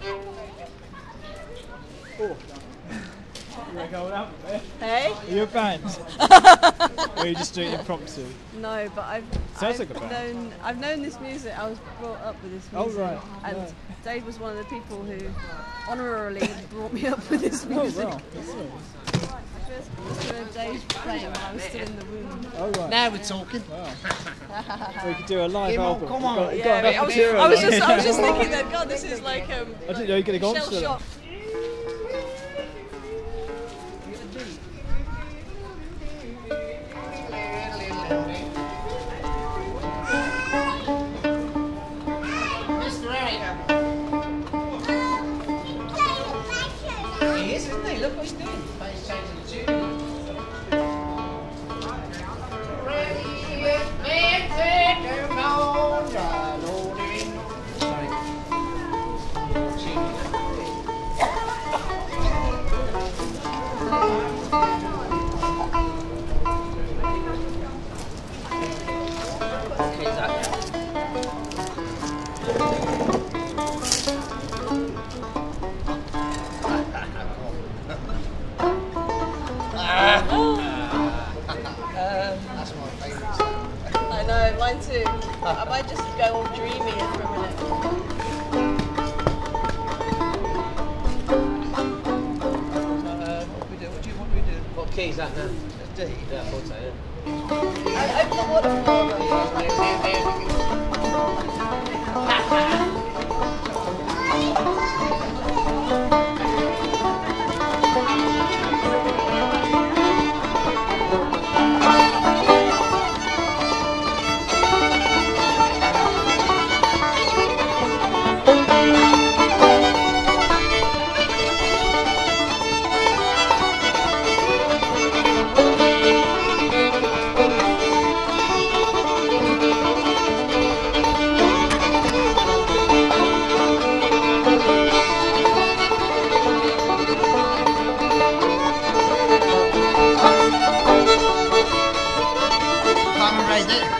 Oh. You going up there? Hey? Are you a band? Or are you just doing impromptu? No, but Sounds like a band. I've known this music. I was brought up with this music. Oh, right. And Yeah. Dave was one of the people who honorarily brought me up with this music. Oh, wow. That's nice. I first listened to Dave's playing when I was still in the womb. Oh, right. Now we're talking. Wow. We could do a live album. Come on. You've got Yeah, enough I material. was just thinking that, God, this is like I didn't know you were going to go on shell to shock. Mr. Harry. He is, isn't he? Look what he's doing. But he's changing the tune. That's my favourite song. I know, mine too. I might just go all dreamy for a minute. What key is that now? D. Yeah, I thought so, yeah. I open the waterfall. Come and raise it.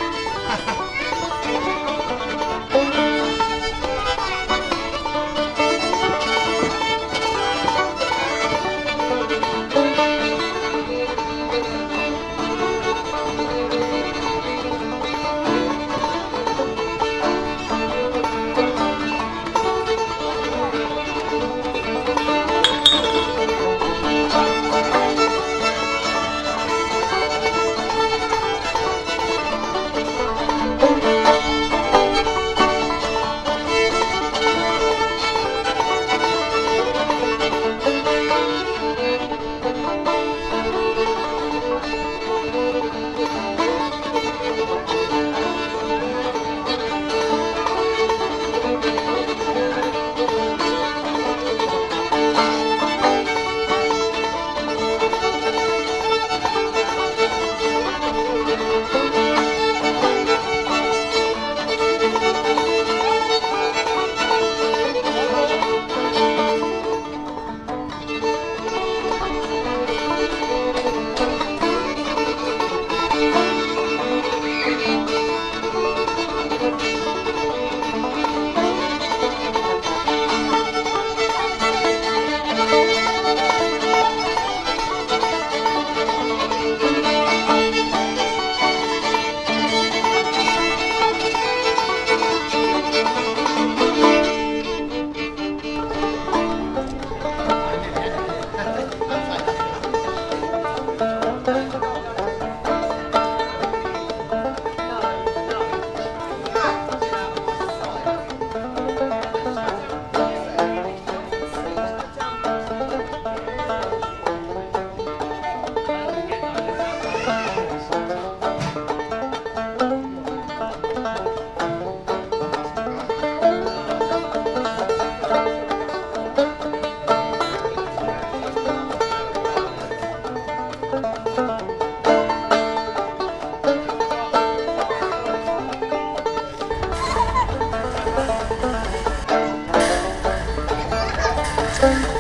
Thank you.